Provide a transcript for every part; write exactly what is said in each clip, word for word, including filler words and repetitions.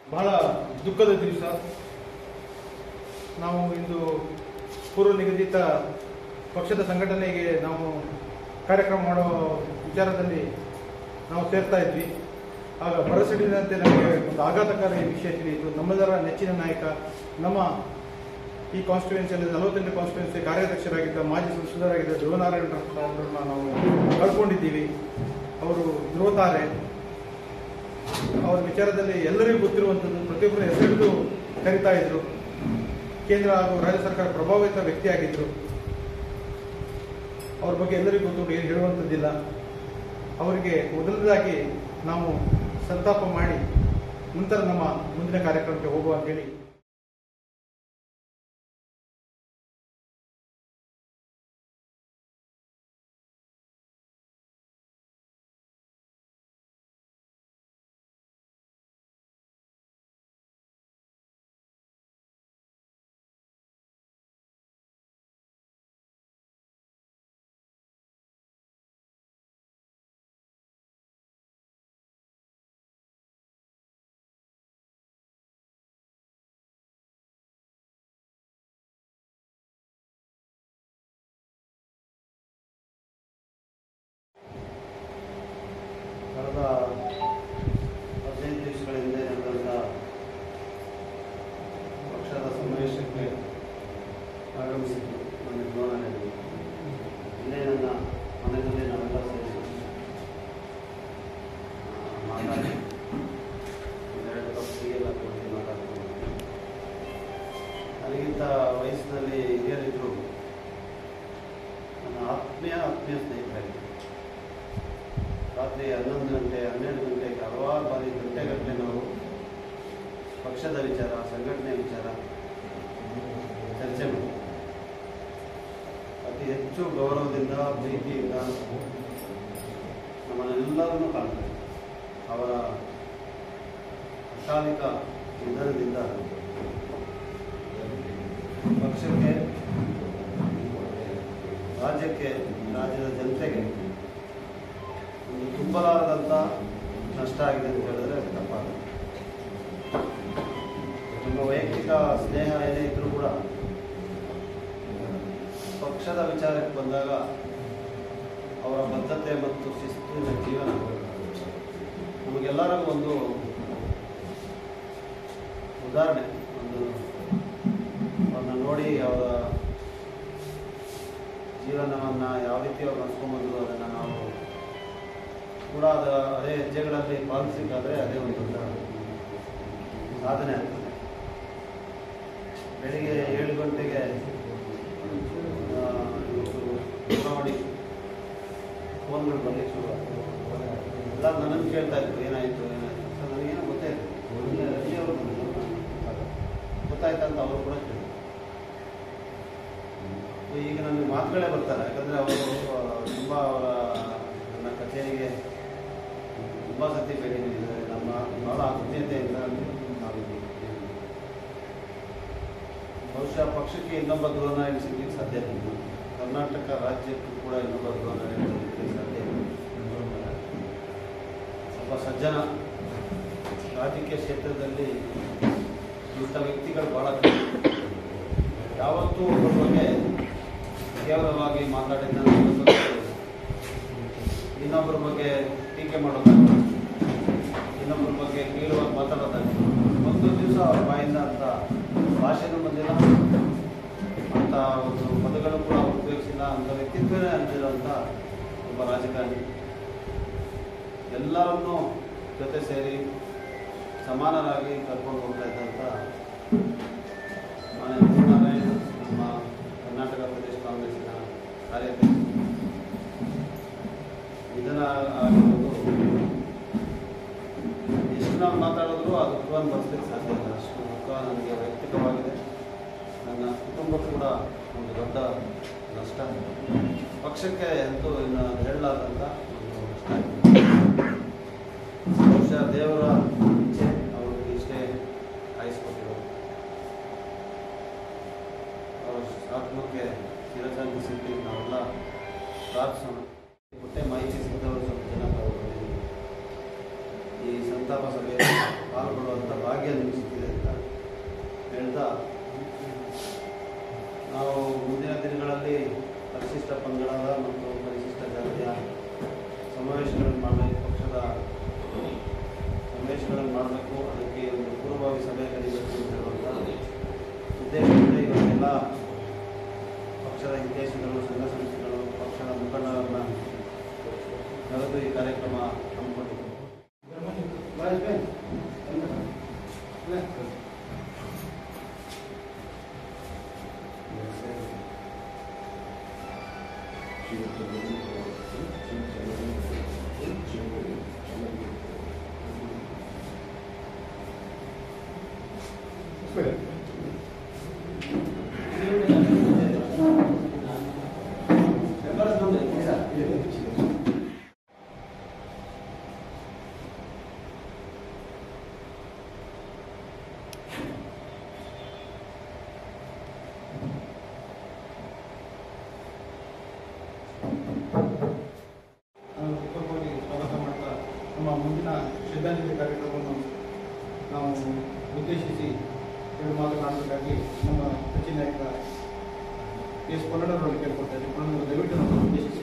ಬಹಳ ದುಃಖದ ದಿವಸ. ನಾವು ಇಂದು ಪೂರ್ವ ನಿಗದಿತ ಪಕ್ಷದ ಸಂಘಟನೆಗೆ ನಾವು ಕಾರ್ಯಕ್ರಮ ಮಾಡೋ ವಿಚಾರದಲ್ಲಿ ನಾವು ಸೇರ್ತಾ ಇದ್ವಿ. ಆಗ ಬರಸಿಡಿದಂತೆ ನಮಗೆ ಒಂದು ಆಘಾತಕಾರಿ ವಿಷಯ ತಿಳಿಯಿತು. ನಮ್ಮೆಲ್ಲರ ನೆಚ್ಚಿನ ನಾಯಕ, ನಮ್ಮ ಈ ಕಾನ್ಸ್ಟಿಟ್ಯೂನ್ಸಿಯಲ್ಲಿ ನಲವತ್ತೆಂಟು ಕಾನ್ಸ್ಟಿಟ್ಯೂನ್ಸಿ ಕಾರ್ಯಾಧ್ಯಕ್ಷರಾಗಿದ್ದ ಮಾಜಿ ಸಂಸದರಾಗಿದ್ದ ಧ್ರುವನಾರಾಯಣ ಅವರನ್ನ ನಾವು ಕಳ್ಕೊಂಡಿದ್ದೀವಿ. ಅವರು ಧ್ರುವತಾರೆ. ಅವರ ವಿಚಾರದಲ್ಲಿ ಎಲ್ಲರಿಗೂ ಗೊತ್ತಿರುವಂಥದ್ದು, ಪ್ರತಿಯೊಬ್ಬರು ಹೆಸರಿಡಿದು ಕರೀತಾ ಇದ್ರು. ಕೇಂದ್ರ ಹಾಗೂ ರಾಜ್ಯ ಸರ್ಕಾರ ಪ್ರಭಾವಿತ ವ್ಯಕ್ತಿಯಾಗಿದ್ದರು. ಅವ್ರ ಬಗ್ಗೆ ಎಲ್ಲರಿಗೂ ಗೊತ್ತು, ಏನು ಹೇಳುವಂಥದ್ದಿಲ್ಲ. ಅವರಿಗೆ ಮೊದಲದಾಗಿ ನಾವು ಸಂತಾಪ ಮಾಡಿ ನಂತರ ನಮ್ಮ ಮುಂದಿನ ಕಾರ್ಯಕ್ರಮಕ್ಕೆ ಹೋಗುವ ಅಂತೇಳಿ ಕಳೆದ ಹದಿನೈದು ದಿವಸಗಳ ಹಿಂದೆ ನಡೆದಂಥ ಪಕ್ಷದ ಸಮಾವೇಶಕ್ಕೆ ಆಗಮಿಸಿದ್ದು ನನ್ನ ಧ್ರುವನಾರಾಯಣ. ಇಲ್ಲೇ ನನ್ನ ಮನೆಯಲ್ಲಿ ನಾವೆಲ್ಲ ಸೇರಿ ಮಾತಾಡಿ ಒಂದೆರಡು ಪಕ್ಷಿಗೆಲ್ಲ ಕೊಟ್ಟು ಮಾತಾಡ್ಕೊಂಡು, ನನಗಿಂತ ವಯಸ್ಸಿನಲ್ಲಿ ಹಿರಿಯರಿದ್ದರು. ನನ್ನ ಆತ್ಮೀಯ ಆತ್ಮೀಯ ಸ್ನೇಹಿತರಾಗಿದ್ದರು. ರಾತ್ರಿ ಹನ್ನೊಂದು ಗಂಟೆ ಹನ್ನೆರಡು ಗಂಟೆಗೆ ಹಲವಾರು ಬಾರಿ ಗಂಟೆಗಟ್ಟಲೆ ನಾವು ಪಕ್ಷದ ವಿಚಾರ, ಸಂಘಟನೆ ವಿಚಾರ ಚರ್ಚೆ ಮಾಡಿ ಅತಿ ಹೆಚ್ಚು ಗೌರವದಿಂದ, ಪ್ರೀತಿಯಿಂದ ನಮ್ಮನ್ನೆಲ್ಲರನ್ನೂ ಕಾಣ್ತಾರೆ. ಅವರ ಅಕಾಲಿಕ ನಿಧನದಿಂದ ಪಕ್ಷಕ್ಕೆ, ರಾಜ್ಯಕ್ಕೆ, ರಾಜ್ಯದ ಜನತೆಗೆ ಒಂದು ತುಂಬಲಾರದಂಥ ನಷ್ಟ ಆಗಿದೆ ಅಂತ ಹೇಳಿದ್ರೆ ತಪ್ಪಾಗುತ್ತೆ. ನಮ್ಮ ವೈಯಕ್ತಿಕ ಸ್ನೇಹ ಏನೇ ಇದ್ರೂ ಕೂಡ ಪಕ್ಷದ ವಿಚಾರಕ್ಕೆ ಬಂದಾಗ ಅವರ ಬದ್ಧತೆ ಮತ್ತು ಶಿಸ್ತಿನ ಜೀವನ ನಮಗೆಲ್ಲರಿಗೂ ಒಂದು ಉದಾಹರಣೆ. ಒಂದು ಅವ್ರನ್ನ ನೋಡಿ ಅವರ ಜೀವನವನ್ನು ಯಾವ ರೀತಿ ಅವ್ರು ನಡೆಸ್ಕೊಂಡ್ಬಂದ್ರು ಅದನ್ನು ನಾವು ಕೂಡ ಅದ ಅದೇ ಹೆಜ್ಜೆಗಳಲ್ಲಿ ಪಾಲಿಸಲಿಕ್ಕಾದರೆ ಅದೇ ಒಂದು ದೊಡ್ಡ ಸಾಧನೆ ಆಗ್ತದೆ. ಬೆಳಿಗ್ಗೆ ಏಳು ಗಂಟೆಗೆ ಮಾಡಿ ಫೋನ್ಗಳು ಬರಲಿಕ್ಕೆ ಶುರು ಆಗ್ತದೆ. ಎಲ್ಲ ನನ್ನನ್ನು ಕೇಳ್ತಾ ಇದ್ರು, ಏನಾಯಿತು ಏನಾಯಿತು ಸರ್, ನನಗೇನೋ ಗೊತ್ತೇ ಇತ್ತು. ರಜಿಯವರು ಗೊತ್ತಾಯ್ತಂತ ಅವರು ಕೂಡ ಕೇಳಿದ್ರು. ಈಗ ನನಗೆ ಮಾತುಗಳೇ ಬರ್ತಾರೆ. ಯಾಕಂದರೆ ಅವರು ತುಂಬ ಅವರ ನನ್ನ ಕಚೇರಿಗೆ ತುಂಬ ಸತಿ ಭೇಟಿ ನೀಡಿದ್ದಾರೆ. ನಮ್ಮ ಭಾಳ ಆತ್ಮೀಯತೆಯಿಂದ ನಾವಿದ್ದೀವಿ. ಬಹುಶಃ ಪಕ್ಷಕ್ಕೆ ಇನ್ನೊಬ್ಬ ಧ್ರುವನಾರಾಯಣ ಸಿಗಲಿಕ್ಕೆ ಸಾಧ್ಯ ಇಲ್ಲ. ಕರ್ನಾಟಕ ರಾಜ್ಯಕ್ಕೂ ಕೂಡ ಇನ್ನೊಬ್ಬ ಧ್ರುವನಾರಾಯಣ ಸಿಗಲಿಕ್ಕೆ ಸಾಧ್ಯ ಇಲ್ಲ. ಒಬ್ಬ ಸಜ್ಜನ, ರಾಜಕೀಯ ಕ್ಷೇತ್ರದಲ್ಲಿ ಇಂಥ ವ್ಯಕ್ತಿಗಳು ಭಾಳ ಯಾವತ್ತೂ ಒಬ್ಬರ ಬಗ್ಗೆ ಕೇವಲವಾಗಿ ಮಾತಾಡಿದ ಇನ್ನೊಬ್ಬರ ಬಗ್ಗೆ ಟೀಕೆ ಮಾಡೋದಾಗ್ತದೆ, ಇನ್ನೊಬ್ಬರ ಬಗ್ಗೆ ಕೀಳುವಾಗಿ ಮಾತಾಡೋದಾಗ್ತದೆ. ಒಂದು ದಿವಸ ಅವ್ರ ಬಾಯಿಂದ ಅಂತ ಭಾಷೆನೂ ಬಂದಿಲ್ಲ, ಅಂಥ ಒಂದು ಪದಗಳು ಕೂಡ ಉಪಯೋಗಿಸಿಲ್ಲ. ಅಂಥ ವ್ಯಕ್ತಿತ್ವನೇ ಅಂತಿರೋಂಥ ಒಬ್ಬ ರಾಜಕಾರಣಿ. ಎಲ್ಲರನ್ನೂ ಜೊತೆ ಸೇರಿ ಸಮಾನರಾಗಿ ಕರ್ಕೊಂಡು ಹೋಗ್ತಾ ಇದ್ದಂಥ ಮಾನ್ಯ ಧ್ರುವನಾರಾಯಣ, ನಮ್ಮ ಕರ್ನಾಟಕ ಪ್ರದೇಶ ಕಾಂಗ್ರೆಸ್ಸಿನ ಕಾರ್ಯಾಧ್ಯಕ್ಷ ನಿಧನ ಆಗಿರೋದು ಎಷ್ಟು ನಾವು ಮಾತಾಡಿದ್ರು ಆ ದುಃಖವನ್ನು ಬರೆಸಲಿಕ್ಕೆ ಸಾಧ್ಯ ಇಲ್ಲ. ಅಷ್ಟು ದುಃಖ ನನಗೆ ವೈಯಕ್ತಿಕವಾಗಿದೆ. ನನ್ನ ಕುಟುಂಬಕ್ಕೂ ಕೂಡ ಒಂದು ದೊಡ್ಡ ನಷ್ಟ. ಪಕ್ಷಕ್ಕೆ ಅಂತೂ ಇನ್ನು ಹೇಳಲಾರ್ದಂಥ ಒಂದು ನಷ್ಟ ಆಗಿದೆ. ಬಹುಶಃ ದೇವರ ಇಚ್ಛೆ ಅವ್ರಿಗೆ ಇಷ್ಟೇ ಆಯಿಸ್ಕೊಟ್ಟಿರೋದು. ಅವರ ಆತ್ಮಕ್ಕೆ ಚಿರಶಾಂತಿ ಸಿಕ್ಕಿ ನಾವೆಲ್ಲ ಪ್ರಾರ್ಥಿಸೋಣ. ಹೊಟ್ಟೆ ಮಾಹಿತಿ ಸಿಕ್ಕಿದವರು ಸ್ವಲ್ಪ ಜನ ಈ ಸಂತಾಪ ಸಭೆಯಲ್ಲಿ ಪಾಲ್ಗೊಳ್ಳುವಂಥ ಭಾಗ್ಯ ಕಾರ್ಯನಿರ್ವಹಿಸುತ್ತಿದೆ ಅಂತ ಹೇಳ್ತಾ, ನಾವು ಮುಂದಿನ ದಿನಗಳಲ್ಲಿ ಪರಿಶಿಷ್ಟ ಪಂಗಡದ ಮತ್ತು ಪರಿಶಿಷ್ಟ ಜಾತಿಯ ಸಮಾವೇಶಗಳನ್ನು ಮಾಡಬೇಕು, ಪಕ್ಷದ ಸಮಾವೇಶಗಳನ್ನು ಮಾಡಬೇಕು, ಅದಕ್ಕೆ ಒಂದು ಪೂರ್ವಭಾವಿ ಸಭೆ ಕರೀಬೇಕು ಅಂತ ಹೇಳುವಂಥ ಉದ್ದೇಶದಿಂದ ಇವತ್ತೆಲ್ಲ ಪಕ್ಷದ ಹಿತೈಷಿಗಳು, ಸಂಘ ಸಂಸ್ಥೆಗಳು, ಪಕ್ಷದ ಮುಖಂಡರನ್ನು ಕರೆದು ಈ ಕಾರ್ಯಕ್ರಮ ಹಮ್ಮಿಕೊಂಡಿದ್ದೇವೆ. ಉತ್ತಮವಾಗಿ ಸ್ವಾಗತ ಮಾಡ್ತಾ ನಮ್ಮ ಮುಂದಿನ ಶ್ರದ್ಧಾಂಜಲಿ ಕಾರ್ಯಕ್ರಮವನ್ನು ನಾವು ಉದ್ದೇಶಿಸಿ ಎರಡು ಮಾತನಾಡಬೇಕಾಗಿ ನಮ್ಮ ಸಚಿವ ನಾಯಕ ಎಸ್ ಪನ್ನಡರವರಿಗೆ ಕೇಳ್ಕೊಳ್ತಾರೆ. ಪನ್ನಡರು ದಯವಿಟ್ಟು ನಮ್ಮನ್ನು ಉದ್ದೇಶಿಸಿ.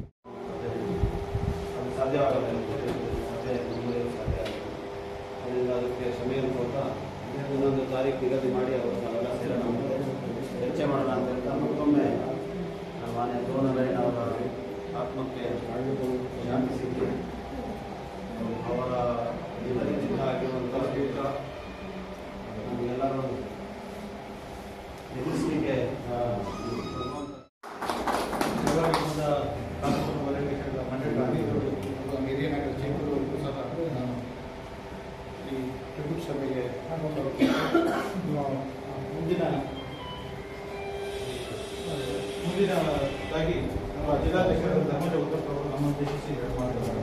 ಅದು ಸಾಧ್ಯವಾಗಲ್ಲ, ಸಭೆ ಮುಂದುವರಿಯಲು ಸಾಧ್ಯ ಆಗಲ್ಲ. ಅದರಿಂದ ಅದಕ್ಕೆ ಸಮಯವನ್ನು ಕೊಡ್ತಾ ಇನ್ನೊಂದು ತಾರೀಕು ನಿಗದಿ ಮಾಡಿ ಅವರು ನಾವೆಲ್ಲ ಸೇರೋಣ, ಚರ್ಚೆ ಮಾಡೋಣ ಅಂತ ಹೇಳ್ತಾ ಮತ್ತೊಮ್ಮೆ ಮಾನ್ಯ ದ್ರೋಣರಾಯಣ ಅವರ ಆತ್ಮಕ್ಕೆ ಶಾಂತಿ ಸಿಕ್ಕಿ ಅವರ ನಿಧನದಿಂದ ಆಗಿರುವಂಥ ದುಃಖ ನಮಗೆಲ್ಲರೂ ಎದುರಿಸಲಿಕ್ಕೆ ಮಂಡಳಿಯ ಅನೇಕರು ಹಿರಿಯ ನಾಯಕರ ಚೇಂಬರ್ವರೆಗೂ ಸಹ ನಾನು ಈ ಟ್ರಿಬ್ಯೂಟ್ ಸಭೆಗೆ ಮುಂದಿನ ಮುಂದಿನದಾಗಿ ನಮ್ಮ ಜಿಲ್ಲಾಧ್ಯಕ್ಷರಾದ ಧರ್ಮಜ ಉತ್ತಪ್ಪ ಅವರು ನಮ್ಮನ್ನು ಉದ್ದೇಶಿಸಿ ಮಾಡಿದ್ದಾರೆ.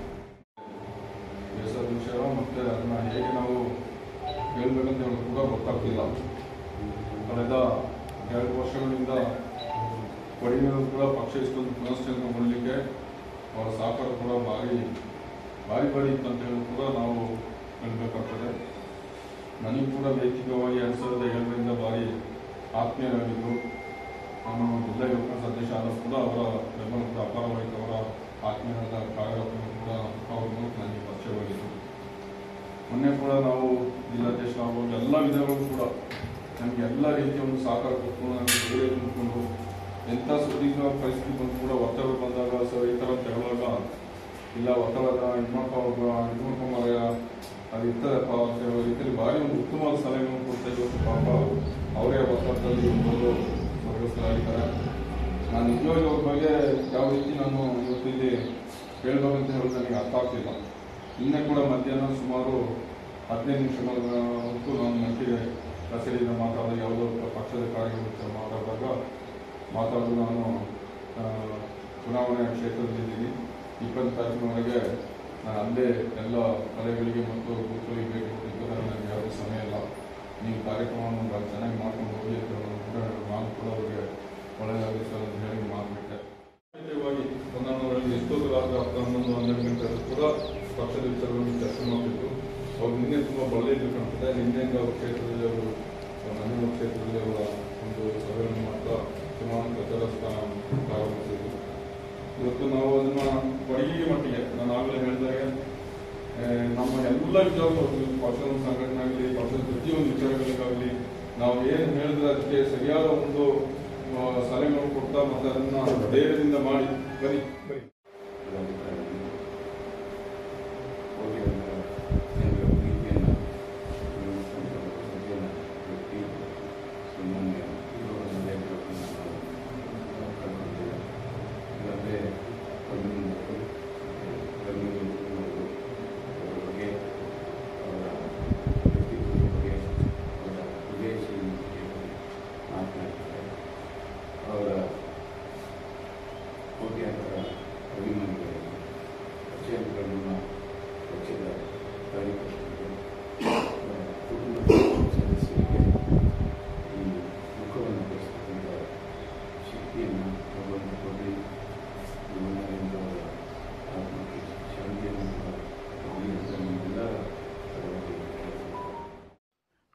ಬೇಸರ ವಿಷಯ ಮತ್ತು ಅದನ್ನು ಹೇಗೆ ನಾವು ಹೇಳ್ಬೇಕಂತ ಹೇಳೋದು ಕೂಡ ಗೊತ್ತಾಗ್ತಿಲ್ಲ. ಕಳೆದ ಎರಡು ವರ್ಷಗಳಿಂದ ಕೊಡಿಮೇಲೂ ಕೂಡ ಪಕ್ಷ ಇಷ್ಟೊಂದು ಪುನಶ್ಚೇತನ ಮಾಡಲಿಕ್ಕೆ ಅವರ ಸಹಕಾರ ಕೂಡ ಭಾರಿ ಭಾರಿ ಭಾರಿ ಇತ್ತು ಅಂತ ಹೇಳೋದು ಕೂಡ ನಾವು ಹೇಳಬೇಕಾಗ್ತದೆ. ನನಗೆ ಕೂಡ ವೈಯಕ್ತಿಕವಾಗಿ ಎರಡು ಸಾವಿರದ ಏಳರಿಂದ ಭಾರಿ ಆತ್ಮೀಯರಾಗಿದ್ದರು. ನಾನು ಜಿಲ್ಲಾ ಯುವಕ ಸದಸ್ಯ ಆದರೂ ಕೂಡ ಅವರ ಬೆಂಬಲ ಕೂಡ ಅಪಾರವಾಯಿತು. ಅವರ ಆತ್ಮೀಯರಾದ ಕಾರ್ಯಕರ್ತರು ಕೂಡ ಅವರು ನನಗೆ ಪರಿಚಯವಾಗಿದ್ದರು. ಮೊನ್ನೆ ಕೂಡ ನಾವು ಜಿಲ್ಲಾಧ್ಯಕ್ಷರಾಗುವಾಗ ಎಲ್ಲ ವಿಧಗಳು ಕೂಡ ನಮಗೆ ಎಲ್ಲ ರೀತಿಯ ಒಂದು ಸಹಕಾರ ಕೊಟ್ಟು ನನಗೆ ಬೇರೆ ನಿಂತ್ಕೊಂಡು ಎಂಥ ಸುದೀರ್ಘ ಪರಿಸ್ಥಿತಿ ಬಂದು ಕೂಡ ಒತ್ತಡ ಬಂದಾಗ ಸರ್ ಈ ಥರ ತೆರಳುವಾಗ ಇಲ್ಲ ಒತ್ತಡದ ಇದು ಮಾಡ್ಕೊ ಇದು ಮಾಡ್ಕೊಂಬಾರ ಅದು ಇರ್ತದಪ್ಪ ಅಂತ ಹೇಳೋ ರೀತಿಯಲ್ಲಿ ಭಾರಿ ಒಂದು ಉತ್ತಮವಾದ ಸಲಹೆಗಳನ್ನು ಕೊಡ್ತಾ ಇವತ್ತು ಪಾಪ ಅವರೇ ಒತ್ತಡದಲ್ಲಿ ಒಂದು ಸ್ವರ್ಗಸ್ಥರಾಗಿದ್ದಾರೆ. ನಾನು ನಿಜವಾಗಿ ಅವ್ರ ಬಗ್ಗೆ ಯಾವ ರೀತಿ ನಾನು ಇವತ್ತು ಇಲ್ಲಿ ಹೇಳ್ಬೇಕಂತ ಹೇಳೋದು ನನಗೆ ಅರ್ಥ ಆಗ್ತಿಲ್ಲ. ನಿನ್ನೆ ಕೂಡ ಮಧ್ಯಾಹ್ನ ಸುಮಾರು ಹದಿನೈದು ನಿಮಿಷಗಳ ಹೊತ್ತು ನಾನು ಮಟ್ಟಿಗೆ ಕಚೇರಿಯಿಂದ ಮಾತಾಡಿದಾಗ ಯಾವುದೋ ಪಕ್ಷದ ಕಾರ್ಯಕರ್ತರ ಮಾತಾಡಿದಾಗ ಮಾತಾಡೋದು ನಾನು ಚುನಾವಣೆ ಕ್ಷೇತ್ರದಲ್ಲಿದ್ದೀನಿ. ಇಪ್ಪತ್ತು ತಾರೀಕಿನವರೆಗೆ ನಾನು ಅಲ್ಲೇ ಎಲ್ಲ ಕಲೆಗಳಿಗೆ ಮತ್ತು ಬೂತ್ಗಳಿಗೆ ಭೇಟಿ ಕೊಟ್ಟಿದ್ದರೆ ನನಗೆ ಯಾವುದೇ ಸಮಯ ಇಲ್ಲ. ನೀವು ಕಾರ್ಯಕ್ರಮವನ್ನು ಭಾಳ ಚೆನ್ನಾಗಿ ಮಾಡ್ಕೊಂಡು ಹೋಗಿ ಅಂತ ಕೂಡ ನಾನು ಕೂಡ ಅವರಿಗೆ ಒಳ್ಳೆಯದಾಗಲಿ ಸರ್ ಅಂತ ಹೇಳಿ ಮಾತುಬಿಟ್ಟೆ. ಮುಖ್ಯವಾಗಿ ಹೊನ್ನಾವರದಲ್ಲಿ ಎಷ್ಟೊತ್ತು ರಾತ್ರಿ ಹತ್ತು ಹನ್ನೊಂದು ಹನ್ನೆರಡು ಗಂಟೆ ಕೂಡ ಪಕ್ಷದ ವಿಚಾರಗಳನ್ನು ಚರ್ಚೆ ಮಾಡ್ತಿದ್ರು. ಅವ್ರು ನಿನ್ನೆ ತುಂಬ ಒಳ್ಳೆಯದು ಕಾಣ್ತದೆ. ನಿನ್ನೆಯಿಂದ ಅವ್ರ ಕ್ಷೇತ್ರದಲ್ಲಿ ಅವರು ನನ್ನ ಕ್ಷೇತ್ರದಲ್ಲಿ ಅವರ ಒಂದು ಸಭೆಯನ್ನು ಮಾಡ್ತಾ ಚುನಾವಣಾ ಪ್ರಚಾರ ಪ್ರಾರಂಭಿಸಿದ್ರು. ಇವತ್ತು ನಾವು ಅದನ್ನು ಕೊಡಗಿಗೆ ಮಟ್ಟಿಗೆ ನಾನು ಆಗಲೇ ಹೇಳಿದಾಗೆ ನಮ್ಮ ಎಲ್ಲ ವಿಚಾರಗಳು ಪಕ್ಷದ ಸಂಘಟನೆ ಆಗಲಿ ಪಕ್ಷದ ಪ್ರತಿಯೊಂದು ವಿಚಾರಗಳಿಗಾಗಲಿ ನಾವು ಏನು ಹೇಳಿದ್ರೆ ಅದಕ್ಕೆ ಸರಿಯಾದ ಒಂದು ಸಲಹೆಗಳನ್ನು ಕೊಡ್ತಾ ಮತ್ತು ಅದನ್ನು ಧೈರ್ಯದಿಂದ ಮಾಡಿ ಬರೀ ಬರೀ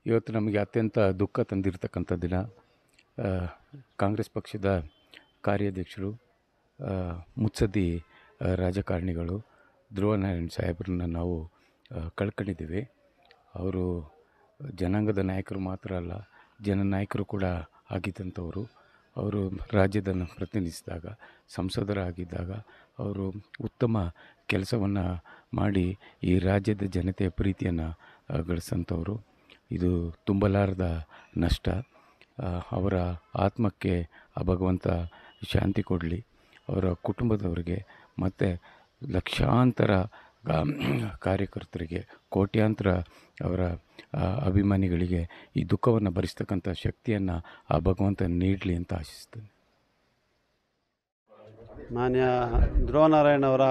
ಇವತ್ತು ನಮಗೆ ಅತ್ಯಂತ ದುಃಖ ತಂದಿರತಕ್ಕಂಥ ದಿನ. ಕಾಂಗ್ರೆಸ್ ಪಕ್ಷದ ಕಾರ್ಯಾಧ್ಯಕ್ಷರು, ಮುತ್ಸದ್ದಿ ರಾಜಕಾರಣಿಗಳು ಧ್ರುವನಾರಾಯಣ್ ಸಾಹೇಬ್ರನ್ನ ನಾವು ಕಳ್ಕೊಂಡಿದ್ದೀವಿ. ಅವರು ಜನಾಂಗದ ನಾಯಕರು ಮಾತ್ರ ಅಲ್ಲ, ಜನನಾಯಕರು ಕೂಡ ಆಗಿದ್ದಂಥವರು. ಅವರು ರಾಜ್ಯದನ್ನು ಪ್ರತಿನಿಧಿಸಿದಾಗ, ಸಂಸದರಾಗಿದ್ದಾಗ ಅವರು ಉತ್ತಮ ಕೆಲಸವನ್ನು ಮಾಡಿ ಈ ರಾಜ್ಯದ ಜನತೆಯ ಪ್ರೀತಿಯನ್ನು ಗಳಿಸಂಥವರು. ಇದು ತುಂಬಲಾರದ ನಷ್ಟ. ಅವರ ಆತ್ಮಕ್ಕೆ ಆ ಭಗವಂತ ಶಾಂತಿ ಕೊಡಲಿ. ಅವರ ಕುಟುಂಬದವರಿಗೆ ಮತ್ತು ಲಕ್ಷಾಂತರ ಕಾರ್ಯಕರ್ತರಿಗೆ, ಕೋಟ್ಯಾಂತರ ಅವರ ಅಭಿಮಾನಿಗಳಿಗೆ ಈ ದುಃಖವನ್ನು ಭರಿಸ್ತಕ್ಕಂಥ ಶಕ್ತಿಯನ್ನು ಆ ಭಗವಂತ ನೀಡಲಿ ಅಂತ ಆಶಿಸ್ತೇನೆ. ಮಾನ್ಯ ಧ್ರುವನಾರಾಯಣ್ ಅವರ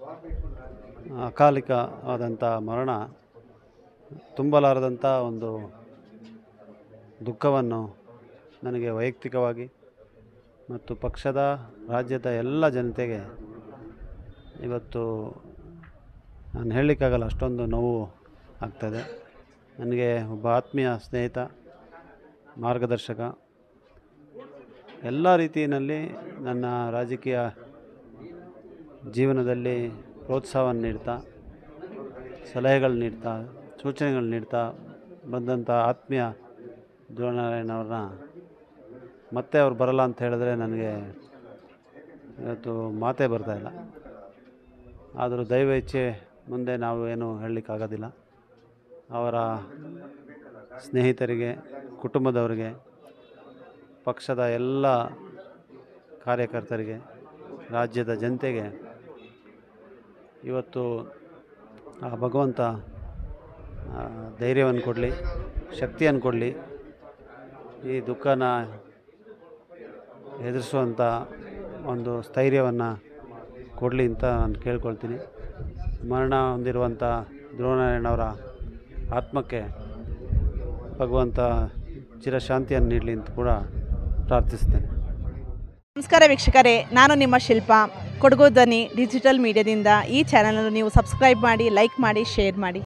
ಅಕಾಲಿಕವಾದಂಥ ಮರಣ ತುಂಬಲಾರದಂಥ ಒಂದು ದುಃಖವನ್ನು ನನಗೆ ವೈಯಕ್ತಿಕವಾಗಿ ಮತ್ತು ಪಕ್ಷದ, ರಾಜ್ಯದ ಎಲ್ಲ ಜನತೆಗೆ ಇವತ್ತು ನಾನು ಹೇಳಲಿಕ್ಕಾಗಲ್ಲ, ಅಷ್ಟೊಂದು ನೋವು ಆಗ್ತದೆ. ನನಗೆ ಒಬ್ಬ ಆತ್ಮೀಯ ಸ್ನೇಹಿತ, ಮಾರ್ಗದರ್ಶಕ, ಎಲ್ಲ ರೀತಿಯಲ್ಲಿ ನನ್ನ ರಾಜಕೀಯ ಜೀವನದಲ್ಲಿ ಪ್ರೋತ್ಸಾಹವನ್ನು ನೀಡ್ತಾ, ಸಲಹೆಗಳು ನೀಡ್ತಾ, ಸೂಚನೆಗಳು ನೀಡ್ತಾ ಬಂದಂಥ ಆತ್ಮೀಯ ಧ್ರುವನಾರಾಯಣ್ ಅವ್ರನ್ನ ಮತ್ತೆ ಅವ್ರು ಬರಲ್ಲ ಅಂತ ಹೇಳಿದ್ರೆ ನನಗೆ ಇವತ್ತು ಮಾತೇ ಬರ್ತಾಯಿಲ್ಲ. ಆದರೂ ದೈವ ಇಚ್ಛೆ ಮುಂದೆ ನಾವು ಏನು ಹೇಳಲಿಕ್ಕಾಗೋದಿಲ್ಲ. ಅವರ ಸ್ನೇಹಿತರಿಗೆ, ಕುಟುಂಬದವರಿಗೆ, ಪಕ್ಷದ ಎಲ್ಲ ಕಾರ್ಯಕರ್ತರಿಗೆ, ರಾಜ್ಯದ ಜನತೆಗೆ ಇವತ್ತು ಆ ಭಗವಂತ ಧೈರ್ಯವನ್ನು ಕೊಡಲಿ, ಶಕ್ತಿಯನ್ನು ಕೊಡಲಿ, ಈ ದುಃಖನ ಎದುರಿಸುವಂಥ ಒಂದು ಸ್ಥೈರ್ಯವನ್ನು ಕೊಡಲಿ ಅಂತ ನಾನು ಕೇಳ್ಕೊಳ್ತೀನಿ. ಮರಣ ಹೊಂದಿರುವಂಥ ಧ್ರುವನಾರಾಯಣ್ ಅವರ ಆತ್ಮಕ್ಕೆ ಭಗವಂತ ಚಿರಶಾಂತಿಯನ್ನು ನೀಡಲಿ ಅಂತ ಕೂಡ ಪ್ರಾರ್ಥಿಸ್ತೇನೆ. ನಮಸ್ಕಾರ ವೀಕ್ಷಕರೇ, ನಾನು ನಿಮ್ಮ ಶಿಲ್ಪ. ಕೊಡಗು ಧ್ವನಿ ಡಿಜಿಟಲ್ ಮೀಡಿಯಾದಿಂದ ಈ ಚಾನಲನ್ನು ನೀವು ಸಬ್ಸ್ಕ್ರೈಬ್ ಮಾಡಿ, ಲೈಕ್ ಮಾಡಿ, ಶೇರ್ ಮಾಡಿ.